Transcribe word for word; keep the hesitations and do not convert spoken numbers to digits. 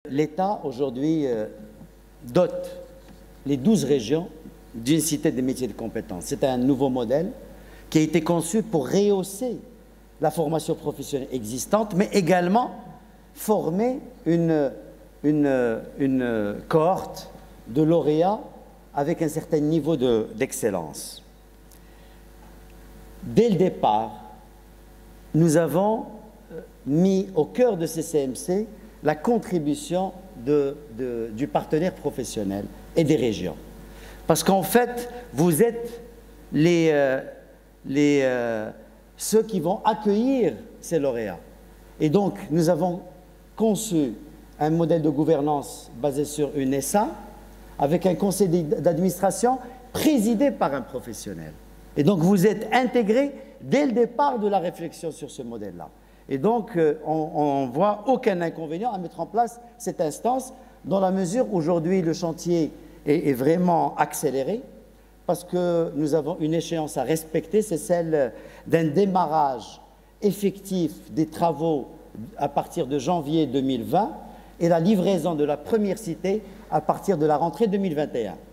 l'État, aujourd'hui, euh, dote les douze régions d'une cité des métiers de compétences. C'est un nouveau modèle qui a été conçu pour rehausser la formation professionnelle existante, mais également former une, une, une cohorte de lauréats avec un certain niveau d'excellence. Dès le départ, nous avons mis au cœur de ces C M C la contribution de, de, du partenaire professionnel et des régions. Parce qu'en fait, vous êtes les, euh, les, euh, ceux qui vont accueillir ces lauréats. Et donc, nous avons conçu un modèle de gouvernance basé sur une S A, avec un conseil d'administration présidé par un professionnel. Et donc, vous êtes intégrés dès le départ de la réflexion sur ce modèle-là. Et donc, euh, on ne voit aucun inconvénient à mettre en place cette instance, dans la mesure où aujourd'hui le chantier est, est vraiment accéléré, parce que nous avons une échéance à respecter, c'est celle d'un démarrage effectif des travaux à partir de janvier deux mille vingt et la livraison de la première cité à partir de la rentrée deux mille vingt et un.